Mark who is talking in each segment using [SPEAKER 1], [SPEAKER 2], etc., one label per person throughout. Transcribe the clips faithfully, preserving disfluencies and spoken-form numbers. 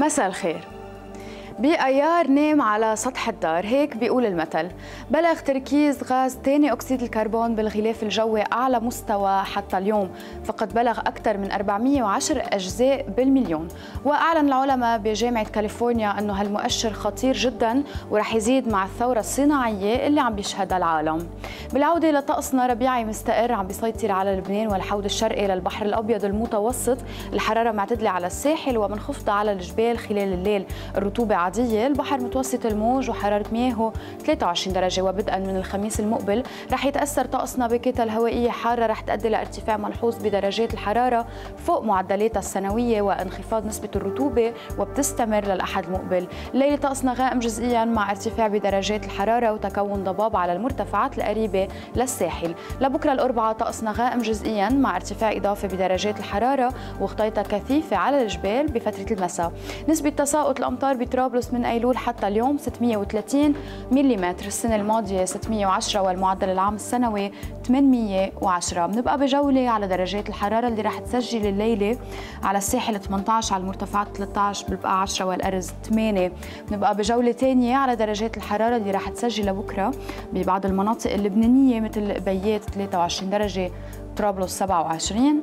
[SPEAKER 1] مساء الخير. بأيار نام على سطح الدار، هيك بيقول المثل. بلغ تركيز غاز ثاني أكسيد الكربون بالغلاف الجوي أعلى مستوى حتى اليوم، فقد بلغ أكثر من أربعمئة وعشرة أجزاء بالمليون. وأعلن العلماء بجامعة كاليفورنيا أنه هالمؤشر خطير جدا ورح يزيد مع الثورة الصناعية اللي عم بيشهدها العالم. بالعودة لطقسنا ربيعي مستقر عم بيسيطر على لبنان والحوض الشرقي للبحر الأبيض المتوسط، الحرارة معتدلة على الساحل ومنخفضة على الجبال خلال الليل، الرطوبة عادية، البحر متوسط الموج وحرارة مياهه ثلاثة وعشرين درجة. وبدءا من الخميس المقبل رح يتأثر طقسنا بكتل هوائية حارة رح تؤدي لارتفاع ملحوظ بدرجات الحرارة فوق معدلاتها السنوية وانخفاض نسبة الرطوبة، وبتستمر للأحد المقبل. الليلة طقسنا غائم جزئيا مع ارتفاع بدرجات الحرارة وتكون ضباب على المرتفعات القريبة للساحل. لبكرة الأربعاء طقسنا غائم جزئيا مع ارتفاع إضافي بدرجات الحرارة وغطيتها كثيفة على الجبال بفترة المساء. نسبة تساقط الأمطار بطرابلس من أيلول حتى اليوم ستمئة وثلاثين ملم، السنة الماضية ستمئة وعشرة والمعدل العام السنوي ثمانمئة وعشرة. بنبقى بجولة على درجات الحرارة اللي رح تسجل الليلة على الساحل ثمانية عشر، على المرتفعات ثلاثة عشر، بالبقعة عشرة والأرز ثمانية. بنبقى بجولة ثانية على درجات الحرارة اللي رح تسجل بكرة ببعض المناطق اللبنانية مثل قبيات ثلاثة وعشرين درجة، طرابلس سبعة وعشرين،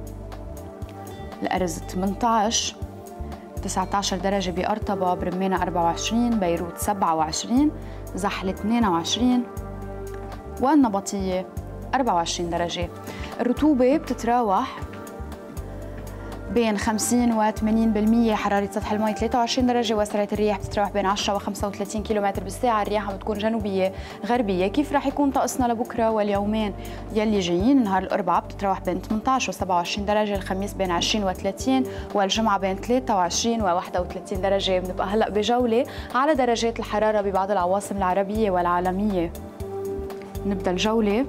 [SPEAKER 1] الأرز ثمانية عشر، تسعة عشر درجة بأرطبة، برمانة أربعة وعشرين، بيروت سبعة وعشرين، زحلة اثنين وعشرين، والنبطية أربعة وعشرين درجة. الرطوبة بتتراوح بين خمسين و ثمانين بالمئة، حرارة سطح الماء ثلاثة وعشرين درجة، وسرعة الرياح بتتراوح بين عشرة و خمسة وثلاثين كيلومتر بالساعة. الرياح عم بتكون جنوبية غربية. كيف رح يكون طقسنا لبكرة واليومين يلي جايين؟ نهار الأربعاء بتتراوح بين ثمانية عشر و سبعة وعشرين درجة، الخميس بين عشرين و ثلاثين، والجمعة بين ثلاثة وعشرين و واحد وثلاثين درجة. بنبقى هلأ بجولة على درجات الحرارة ببعض العواصم العربية والعالمية. نبدأ الجولة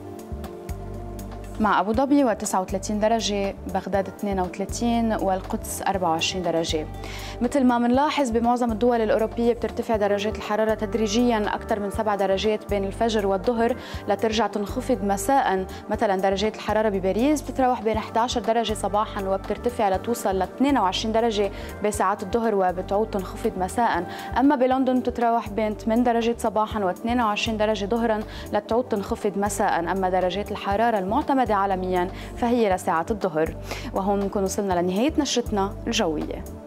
[SPEAKER 1] مع أبو ظبي وتسعة وثلاثين درجة، بغداد اثنين وثلاثين، والقدس أربعة وعشرين درجة. مثل ما بنلاحظ بمعظم الدول الأوروبية بترتفع درجات الحرارة تدريجيا أكثر من سبع درجات بين الفجر والظهر لترجع تنخفض مساء. مثلا درجات الحرارة بباريس بتتراوح بين إحدى عشرة درجة صباحا وبترتفع لتوصل ل اثنين وعشرين درجة بساعات الظهر وبتعود تنخفض مساء. أما بلندن بتتراوح بين ثمانية درجات صباحا و اثنين وعشرين درجة ظهرا لتعود تنخفض مساء. أما درجات الحرارة المعتمدة عالميا فهي لساعة الظهر. وهون بنكون وصلنا لنهاية نشرتنا الجوية.